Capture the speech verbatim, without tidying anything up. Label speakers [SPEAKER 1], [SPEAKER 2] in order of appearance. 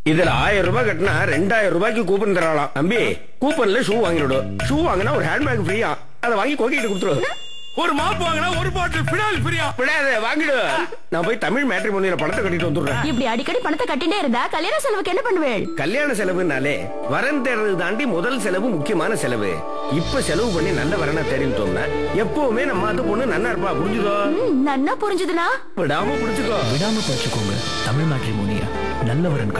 [SPEAKER 1] இதுல ஆயிரம் ரூபாய் கட்டினா ரெண்டாயிரம் ரூபாய்க்கு கூப்பன் தரலாம். தம்பி கூப்பன்ல ஷூ வாங்கிடும். ஷூ வாங்கினா ஒரு ஹேண்ட்பேக் ஃப்ரீயா. அதை வாங்கி கோக்கிட்டு கொடுத்துரு.
[SPEAKER 2] ஒரு மாப்பு வாங்கினா ஒரு பாட்டில் பினால் ஃப்ரீயா.
[SPEAKER 1] பினால வாங்கிடு. நான் போய் தமிழ் மேட்ரிமோனியில பணத்தை கட்டிட்டு வந்துடுறேன்.
[SPEAKER 3] இப்படி அடிக்கடி பணத்தை கட்டிட்டே இருந்தா கல்யாண செலவுக்கு என்ன பண்ணுவேன்?
[SPEAKER 1] கல்யாண செலவுனாலே வரன் தேடுறது தாண்டி முதல் செலவு முக்கியமான செலவு. இப்ப செலவு பண்ணி நல்ல வரனை தேடிட்டோம்னா எப்பவுமே நம்ம அது பொண்ணு நன்னா இருப்பா. புரிஞ்சுதோ?
[SPEAKER 3] நன்னா புரிஞ்சுதுனா
[SPEAKER 1] விடாம புடிச்சுக்கோ.
[SPEAKER 4] விடாம புடிச்சுக்கோங்க. தமிழ் மேட்ரிமோனியா நல்ல வரன்.